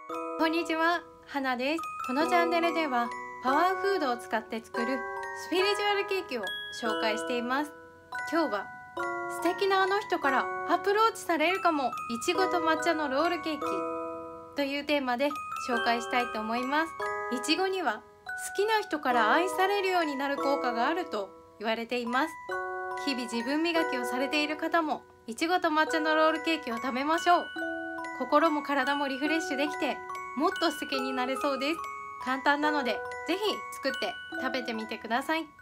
こんにちは、花です。このチャンネルではパワーフードを使って作るスピリチュアルケーキを紹介しています。今日は素敵なあの人からアプローチされるかも、いちごと抹茶のロールケーキというテーマで紹介したいと思います。いちごには好きな人から愛されるようになる効果があると言われています。日々自分磨きをされている方もいちごと抹茶のロールケーキを食べましょう。心も体もリフレッシュできてもっと素敵になれそうです。簡単なのでぜひ作って食べてみてください。